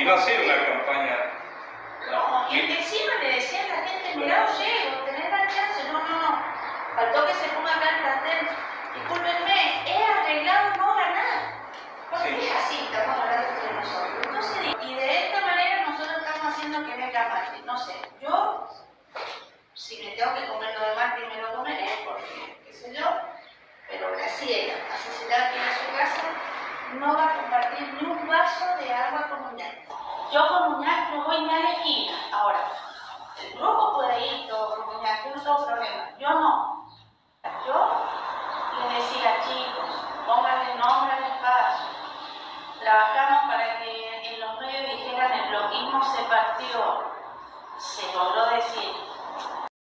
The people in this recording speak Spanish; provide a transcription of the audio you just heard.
no hacer una campaña. No, y encima le decía a la gente, mirá, llego, tenés la chance. No. Faltó que se ponga acá el cartel. Discúlpenme, he arreglado no ganar. Porque sí. Es así, estamos hablando entre nosotros. Entonces, y de esta manera nosotros estamos haciendo que venga Martín. No sé, yo, si me tengo que comer lo de Martín, me lo comeré, porque, qué sé yo, pero Caselles, así se da aquí en su casa, no va a compartir ni un vaso de agua con Uñac. Yo con Uñac no voy ni a la esquina. Ahora, el grupo puede ir todo con Uñac, yo no tengo problema. Yo no. Yo les decía, chicos, pónganle nombre al espacio. Trabajamos para que en los medios dijeran el bloquismo se partió. Se logró decir.